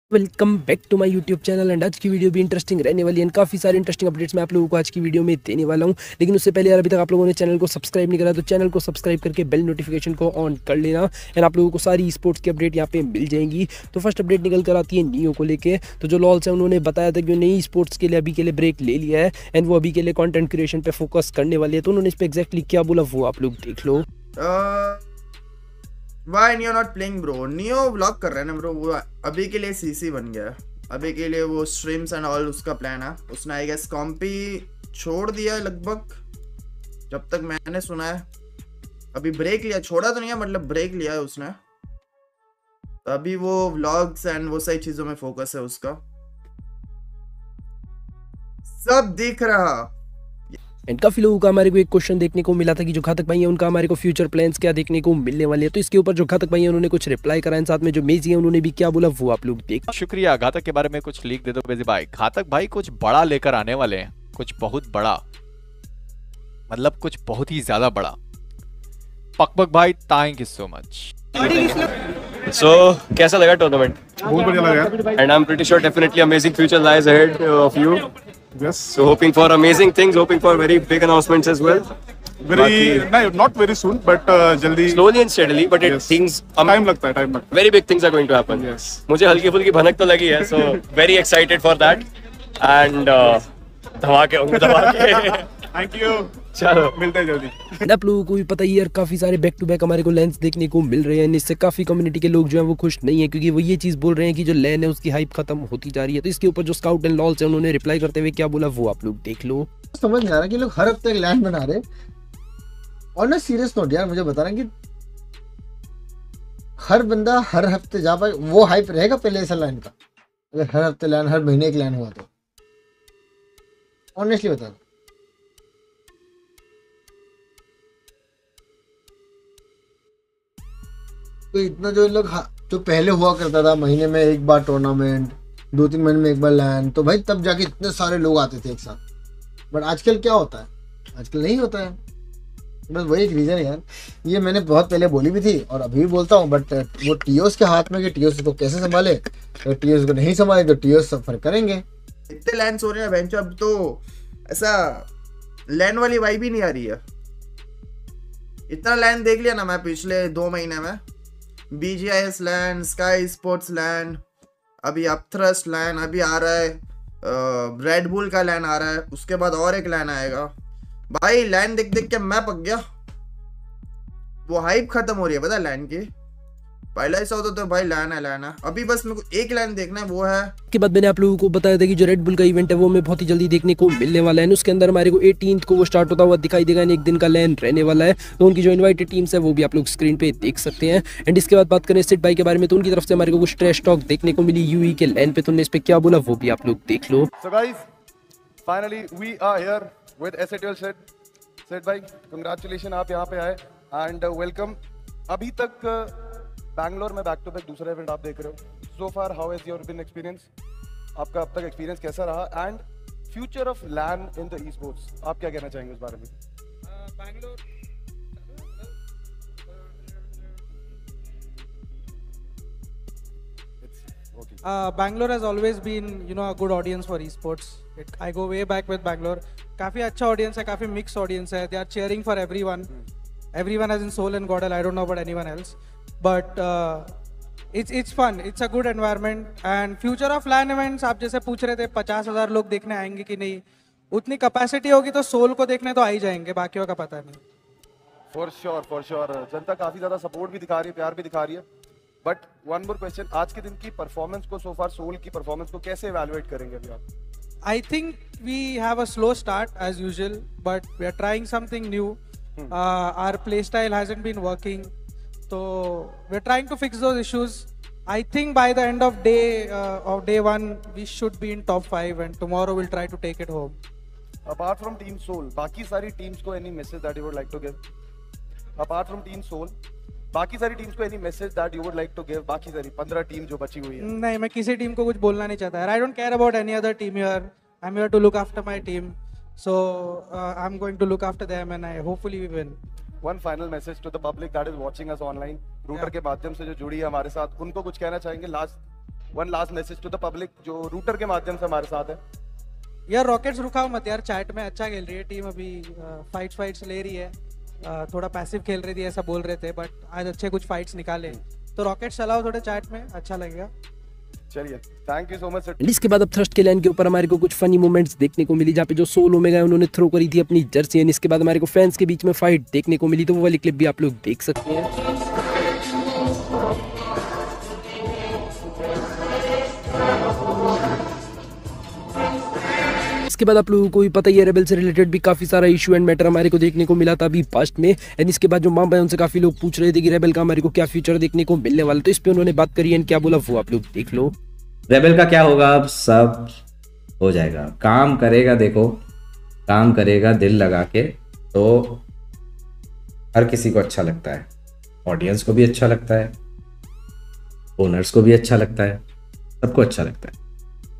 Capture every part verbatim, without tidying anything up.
Welcome back to my YouTube channel and आज की video भी इंटरेस्टिंग रहने वाली है। काफ़ी सारे इंटरेस्टिंग अपडेट्स मैं आप लोगों को आज की वीडियो में देने वाला हूं। लेकिन उससे पहले यार अभी तक आप लोगों ने चैनल को सब्सक्राइब नहीं करा तो चैनल को सब्सक्राइब करके बेल नोटिफिकेशन को ऑन कर लेना एंड आप लोगों को सारी स्पोर्ट्स की अपडेट यहाँ पे मिल जाएंगी। तो फर्स्ट अपडेट निकल कर आती है नियो को लेकर। तो जो लॉल्स है उन्होंने बताया था कि नई स्पोर्ट्स के लिए अभी के लिए ब्रेक ले लिया है एंड वो अभी के लिए कॉन्टेंट क्रिएशन पर फोकस करने वाले है। तो उन्होंने इस पर एक्जैक्टली क्या बोला वो आप लोग देख लो। Why Neo not playing bro? Neo vlog कर रहा है ना ब्रो। वो अभी के लिए सीसी बन गया है, अभी के लिए वो स्ट्रीम्स एंड ऑल उसका प्लान है। उसने आई गेस कॉम्पी छोड़ दिया है लगभग, जब तक मैंने सुना है। अभी ब्रेक लिया, छोड़ा तो नहीं है, मतलब ब्रेक लिया है उसने। तो अभी वो व्लॉग्स एंड वो सही चीजों में फोकस है उसका, सब दिख रहा। एंड काफ़ी लोगों का हमारे को एक क्वेश्चन देखने को मिला था कि जो घातक भाई है उनका हमारे को फ्यूचर प्लान्स क्या देखने को मिलने वाले हैं। तो इसके ऊपर जो घातक भाई है उन्होंने कुछ रिप्लाई करा है, साथ में जो मेजी है उन्होंने भी क्या बोला वो आप लोग देख। शुक्रिया। घातक के बारे में कुछ लीक दे दो मेजी भाई। घातक भाई कुछ बड़ा लेकर आने वाले हैं, कुछ बहुत बड़ा, मतलब कुछ बहुत ही ज्यादा बड़ा। पकपक भाई thank you so much. So कैसा लगा टूर्नामेंट? बहुत बढ़िया लगा and I am pretty sure definitely amazing future lies ahead of you. Yes. So hoping for amazing things, hoping for very big announcements as well. Very no, not very soon, but uh, जल्दी. Slowly and steadily, but it Yes. things. Um, Time लगता है, time लगता very big things are going to happen. Yes. मुझे हल्की फुल्की भनक तो लगी है, so very excited for that. And uh, धमाके होंगे धमाके. है. Thank you. चलो मिलते हैं जल्दी. आप लोगों को भी पता ही यार काफ़ी सारे बैक टू बैक हमारे को लैंस देखने को मिल रहे हैं। इससे काफ़ी कम्युनिटी के लोग जो हैं वो खुश नहीं है, क्योंकि वो ये चीज़ बोल रहे हैं कि जो लैन है उसकी हाइप खत्म होती जा रही है। तो इसके ऊपर जो स्काउट एंड लॉल्स है उन्होंने रिप्लाई करते हुए क्या बोला वो आप लोग देख लो। समझ नहीं आ रहा कि लोग हर हफ्ते लैंड बना रहे। और ना सीरियस नोट यार, मुझे बता रहे हैं कि हर बंदा हर हफ्ते जा पाए, वो हाइप रहेगा पहले ऐसा लैंड का? अगर हर हफ्ते लैंड, हर महीने एक लैंड हुआ तो ऑनेस्टली बता रहा। तो इतना जो लोग जो पहले हुआ करता था महीने में एक बार टूर्नामेंट, दो तीन महीने में एक बार लैंड, तो भाई तब जाके इतने सारे लोग आते थे एक साथ। बट आजकल क्या होता है? आजकल नहीं होता है। बस वही एक रीजन है यार। ये मैंने बहुत पहले बोली भी थी और अभी भी बोलता हूँ, बट वो टीओस के हाथ में कि टीओस को कैसे संभाले। तो टीओस को नहीं संभाले तो टीओस सफर करेंगे। इतने लैंड हो रहे हैं बेंच, अब तो ऐसा लैंड वाली वाइब ही नहीं आ रही है। इतना लैंड देख लिया ना मैं पिछले दो महीने में। BGIS land, sky sports land, अभी अपथ्रस्ट लैंड अभी आ रहा है, रेड बुल का लैंड आ रहा है, उसके बाद और एक लैंड आएगा। भाई लैंड देख देख के मैं पक गया। वो हाइप खत्म हो रही है पता लैंड की। पहले ऐसा होता तो भाई लैंड है लैंड है, अभी बस मेरे को एक लैंड देखना है, वो है। के बाद मैंने आप लोगों को बताया था कि जो रेड बुल का इवेंट है वो हमें बहुत ही जल्दी देखने को मिलने वाला है। उसके अंदर हमारे को एटीन्थ को वो स्टार्ट होता हुआ दिखाई देगा, एक दिन का लैन रहने वाला है। तो उनकी जो इन्वाइटेड टीम्स है वो भी आप लोग स्क्रीन पे देख सकते हैं। एंड इसके बाद बात करें सिट भाई के बारे में, तो उनकी तरफ से हमारे को कुछ ट्रैश टॉक देखने को मिली यूई के लैन पे। तो उन्होंने इस पे क्या बोला वो भी आप लोग देख लो। So guys, finally we are here with S A T L Sid. Sid भाई, congratulations आप यहाँ पे आए and uh, welcome. अभी तक बैंगलोर में बैक टू बैक दूसरा इवेंट आप देख रहे हो। So far how has your been experience? आपका अब तक एक्सपीरियंस कैसा रहा and future of LAN in the esports, आप क्या कहना चाहेंगे उस बारे में? Bangalore Uh, Bangalore has always been, you know, a good audience for esports. It, I go way back with Bangalore. काफी अच्छा audience है, काफी mixed audience है. They are cheering for everyone. Everyone has in Soul and Godel. I don't know about anyone else, but uh, it's it's fun. It's a good environment. And future of LAN events, आप जैसे पूछ रहे थे पचास हजार लोग देखने आएंगे कि नहीं, उतनी कैपेसिटी होगी तो सोल को देखने तो आ ही जाएंगे, बाकियों का पता नहीं। फॉर श्योर फॉर श्योर जनता काफी ज्यादा सपोर्ट भी दिखा रही है, प्यार भी दिखा रही है। बट वन मोर क्वेश्चन, आज के दिन की परफॉर्मेंस को, सो फार सोल की परफॉर्मेंस को कैसे इवैल्यूएट करेंगे अभी आप? I think we have a slow start as usual, but we are trying something new. Hmm. Uh, our play style hasn't been working, so we're trying to fix those issues. I think by the end of day uh, of day one, we should be in top five, and tomorrow we'll try to take it home. Apart from Team Soul, बाकी सारी teams को any message that you would like to give? Apart from Team Soul, बाकी सारी teams को any message that you would like to give? बाकी सारी पंद्रह team जो बची हुई है। नहीं, मैं किसी टीम को कुछ बोलना नहीं चाहता यार। I don't care about any other team here. I am here to look after my team, so I am going to look after them and I hopefully we win. One final message to the public that is watching us online, Rooter के माध्यम से जो जुड़ी है हमारे साथ, उनको कुछ कहना चाहेंगे last one last message to the public जो रूटर के माध्यम से हमारे साथ है। यार रॉकेट्स रुकाओ मत यार, चैट में अच्छा खेल रही है टीम, अभी फाइट्स फाइट्स ले रही है, आ, थोड़ा पैसिव खेल रही थी ऐसा बोल रहे थे, बट आज अच्छे कुछ फाइट्स निकाले, तो रॉकेट्स चलाओ थोड़े चैट में, अच्छा लगेगा। चलिए थैंक यू सो मच। इसके बाद अब थर्स्ट के लाइन के ऊपर हमारे को कुछ फनी मोमेंट्स देखने को मिली, जहाँ पे जो सोलो में गए उन्होंने थ्रो करी थी अपनी जर्सी, एंड इसके बाद हमारे को फैंस के बीच में फाइट देखने को मिली, तो वो वाली क्लिप भी आप लोग देख सकते हैं। इसके बाद आप लोगों को भी पता ही है रेबल से रिलेटेड भी काफी सारा इशू एंड मैटर हमारे को देखने को मिला था अभी पास्ट में, एंड इसके बाद जो मामा है उनसे काफी लोग पूछ रहे थे कि रेबल का हमारे को क्या फ्यूचर देखने को मिलने वाला, तो इस पे उन्होंने बात करी एंड क्या बोला वो आप लोग देख लो। रेबल का क्या होगा, अब सब हो जाएगा, काम करेगा, देखो काम करेगा दिल लगा के, तो हर किसी को अच्छा लगता है, ऑडियंस को भी अच्छा लगता है, ओनर्स को भी अच्छा लगता है, सबको अच्छा लगता है।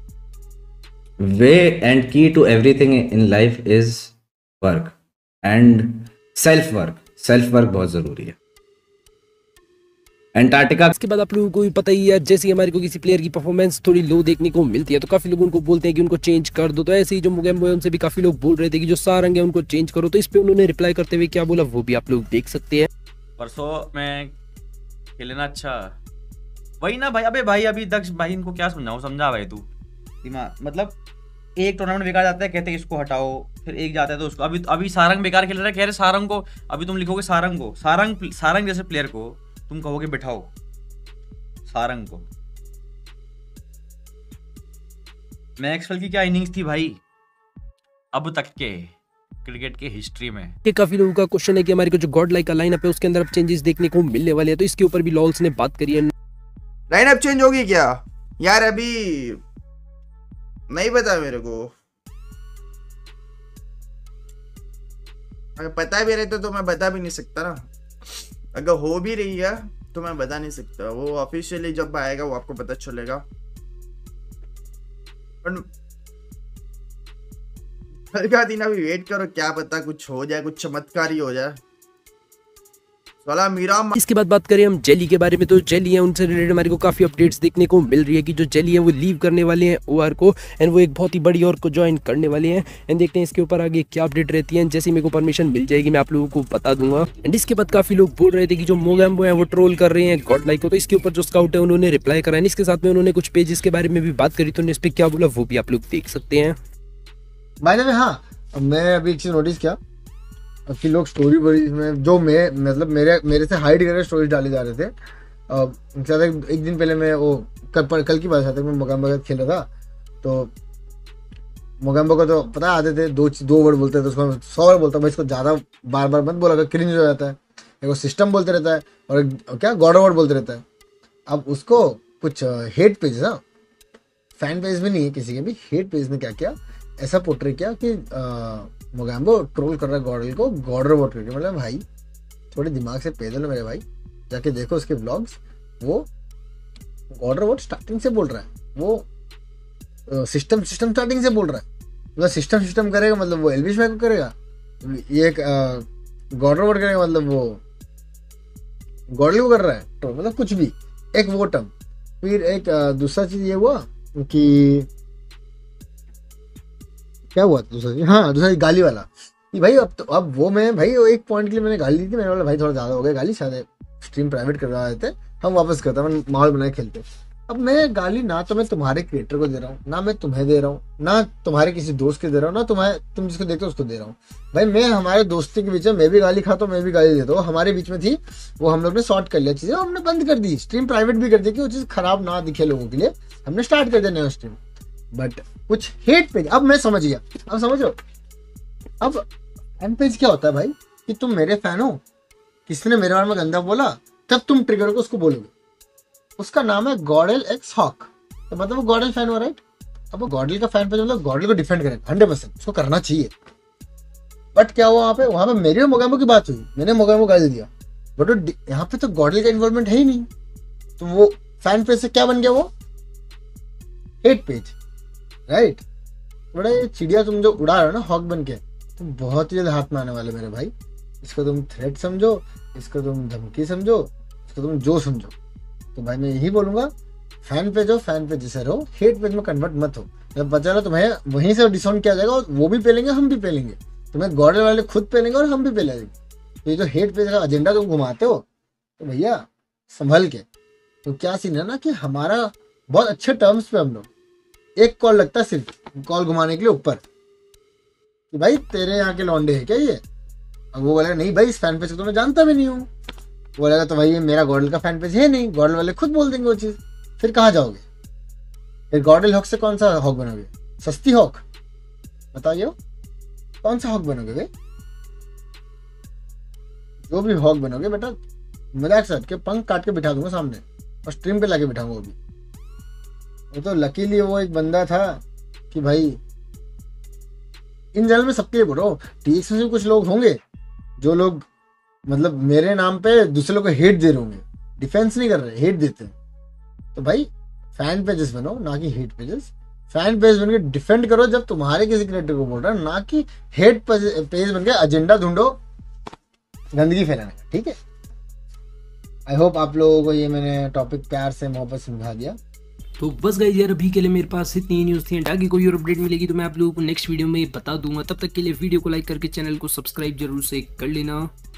Way and key to everything in life is work and self work. Self work बहुत जरूरी है। एंटार्क्टिका। इसके बाद आप लोगों को भी पता ही है, जैसे हमारे को किसी प्लेयर की परफॉर्मेंस थोड़ी लो देखने को मिलती है तो काफी लोग उनको बोलते हैं कि उनको चेंज कर दो, तो ऐसे ही जो मुगेम्बो है उनसे भी काफी लोग बोल रहे थे कि जो सारंग है उनको चेंज करो, तो इस पे उन्होंने रिप्लाई करते हुए क्या बोला वो भी आप लोग देख सकते हैं। परसों में खेलना अच्छा वही ना भाई, अबे भाई अभी दक्ष भाई इनको क्या समझाऊं, समझा भाई तू दिमाग, मतलब एक टूर्नामेंट बेकार जाता है कहते हैं इसको हटाओ, फिर एक जाता है तो उसको, अभी अभी सारंग बेकार खेल रहा है, कह रहे सारंग को, अभी तुम लिखोगे सारंग को, सारंग सारंग जैसे प्लेयर को तुम कहोगे बिठाओ सारंग को। मैक्सवेल की क्या इनिंग्स थी भाई अब तक के क्रिकेट के हिस्ट्री में। ये काफी लोगों का क्वेश्चन है कि हमारे को जो गॉड लाइक का लाइनअप है उसके अंदर अब चेंजेस देखने को मिलने वाले हैं, तो इसके ऊपर भी लॉल्स ने बात करी है। लाइनअप चेंज होगी क्या यार, अभी नहीं पता मेरे को, अगर पता भी रहता तो मैं बता भी नहीं सकता ना, अगर हो भी रही है तो मैं बता नहीं सकता, वो ऑफिशियली जब आएगा वो आपको पता चलेगा। हल्का दिन अभी वेट करो, क्या पता कुछ हो जाए, कुछ चमत्कार ही हो जाए। मीरा। इसके बाद बात करें हम जेली के बारे में, तो जेली है उनसे रिलेटेड हमारे को काफी अपडेट्स देखने को मिल रही है कि जो जेली है वो लीव करने वाले हैं ओआर को, एंड वो एक बहुत ही बड़ी और को ज्वाइन करने वाले हैं, एंड देखते हैं इसके ऊपर आगे क्या अपडेट रहती है। जैसे मेरे को परमिशन मिल जाएगी मैं आप लोगों को बता दूंगा। एंड इसके बाद काफी लोग बोल रहे थे कि जो मोगैम्बो है वो ट्रोल कर रहे हैं गॉड लाइक को, तो इसके ऊपर जो स्काउट है उन्होंने रिप्लाई करा, इसके साथ में उन्होंने कुछ पेजेस के बारे में भी बात करी, तो उन्होंने इस पर क्या बोला वो भी आप लोग देख सकते हैं। भाई ने हाँ मैं अभी एक चीज नोटिस किया कि लोग स्टोरी बड़ी में जो मैं मतलब मेरे मेरे से हाइड करके स्टोरीज डाले जा रहे थे। uh, एक दिन पहले मैं वो कल कल की बात है मैं मोगैम्बो के खेल रहा था, तो मोगैम्बो को तो पता आते थे दो दो वर्ड बोलते थे, उसको सौ वर्ड बोलता भाई, इसको ज़्यादा बार बार मत बोला क्रिंज हो जाता है। एक सिस्टम बोलते रहता है और क्या गॉड वर्ड बोलते रहता है। अब उसको कुछ हेट पेज ना, फैन पेज भी नहीं है किसी के भी, हेट पेज ने क्या किया ऐसा पोर्ट्रे किया कि मोगैम्बो ट्रोल कर रहा है गॉडल को, गॉडर वर्ड करके। मतलब भाई थोड़े दिमाग से पैदल है मेरे भाई, जाके देखो उसके व्लॉग्स, वो गॉडर वर्ड स्टार्टिंग से बोल रहा है, वो सिस्टम सिस्टम स्टार्टिंग से बोल रहा है, मतलब सिस्टम सिस्टम करेगा मतलब वो एल्विश मैक को करेगा, ये गॉडर वर्ड करेगा मतलब वो गॉडल को कर रहा है, तो मतलब कुछ भी एक वो टर्म। फिर एक दूसरा चीज ये हुआ कि क्या हुआ दूसरा चीज, हाँ दूसरा गाली वाला कि भाई अब तो अब वो मैं भाई वो एक पॉइंट के लिए मैंने गाली दी थी, मैंने बोला भाई थोड़ा ज्यादा हो गया गाली, शायद स्ट्रीम प्राइवेट करवा देते, हम वापस करते हैं, माहौल बनाए खेलते। अब मैं गाली ना तो मैं तुम्हारे क्रिएटर को दे रहा हूँ, ना मैं तुम्हें दे रहा हूँ, ना तुम्हारे किसी दोस्त के दे रहा हूँ, ना तुम्हारे तुम जिसको देखते हो उसको दे रहा हूँ। भाई मैं हमारे दोस्ती के बीच में मैं भी गाली खाता हूँ, मैं भी गाली देता हूँ, हमारे बीच में थी वो हम लोग ने शॉर्ट कर लिया चीजें, हमने बंद कर दी, स्ट्रीम प्राइवेट भी कर दी कि वो चीज खराब ना दिखे लोगों के लिए, हमने स्टार्ट कर दिया नया स्ट्रीम। बट कुछ हेट पेज अब मैं समझ गया, अब समझो अब एम पेज क्या होता है भाई कि तुम मेरे फैन हो, किसी ने मेरे बारे में गंदा बोला तब तुम ट्रिगर को उसको बोलोगे, उसका नाम है गॉडल एक्स हॉक, तो मतलब वो गॉडल फैन हो राइट। अब वो गॉडल का फैन पेज मतलब गॉडल को डिफेंड करें हंड्रेड परसेंट, उसको करना चाहिए। बट क्या हुआ वहां पे, वहां पे मेरी और मोगैम्बो की बात हुई, मैंने मोगैम्बो को गाली दिया, बट यहाँ पे तो गॉडल का इन्वॉल्वमेंट है ही नहीं, तो वो फैन पेज से क्या बन गया, वो हेट पेज राइट। बड़े चिड़िया तुम जो उड़ा रहे हो ना हॉक बन के, तुम बहुत ही जल्द हाथ में आने वाले मेरे भाई। इसको तुम थ्रेट समझो, इसको तुम धमकी समझो, इसको तुम जो समझो। तो भाई मैं यही बोलूंगा फैन पेज हो, फैन पेज जैसे रहो, हेट पेज में कन्वर्ट मत हो। जब पता चला तुम्हें वहीं से डिस्काउंट किया जाएगा, वो भी पेलेंगे, हम भी पेलेंगे, तुम्हें गॉडल वाले खुद पेलेंगे और हम भी पेलेंगे। तो ये जो हेट पेज का एजेंडा तुम घुमाते हो तो भैया संभल के। तो क्या सीन है ना कि हमारा बहुत अच्छे टर्म्स पे हम लोग, एक कॉल लगता है सिर्फ कॉल घुमाने के लिए ऊपर कि भाई तेरे यहाँ के लौंडे है क्या ये। अब वो बोलेगा नहीं भाई इस फैन पेज को तो मैं जानता भी नहीं हूँ। वो बोलेगा तो भाई ये मेरा गॉडल का फैन पेज है नहीं, गॉडल वाले खुद बोल देंगे वो चीज़। फिर कहाँ जाओगे? फिर गॉडल हॉक से कौन सा हॉक बनोगे? सस्ती हॉक बताइए, कौन सा हॉक बनोगे भाई? जो भी हॉक बनोगे बेटा मजाक से हटके पंख काट के बिठा दूंगा सामने और स्ट्रीम पे लाके बिठाऊंगा। वो भी वो तो लकीली वो एक बंदा था कि भाई इन जनरल में सबके बोलो, टीएक्स में कुछ लोग होंगे जो लोग मतलब मेरे नाम पे दूसरे लोग को हेट दे रहे होंगे, डिफेंस नहीं कर रहे, हेट देते हैं। तो भाई फैन पेजेस बनो ना कि हेट पेजेस। फैन पेज बन के डिफेंड करो जब तुम्हारे किसी क्रिएटर को बोल रहा है, ना कि हेट पेज बन के एजेंडा ढूंढो गंदगी फैलाने का। ठीक है, आई होप आप लोगों को ये मैंने टॉपिक प्यार से मोहब्बत समझा दिया। तो बस गाइस यार अभी के लिए मेरे पास इतनी न्यूज़ थी। आगे कोई और अपडेट मिलेगी तो मैं आप लोगों को नेक्स्ट वीडियो में बता दूंगा। तब तक के लिए वीडियो को लाइक करके चैनल को सब्सक्राइब जरूर से कर लेना।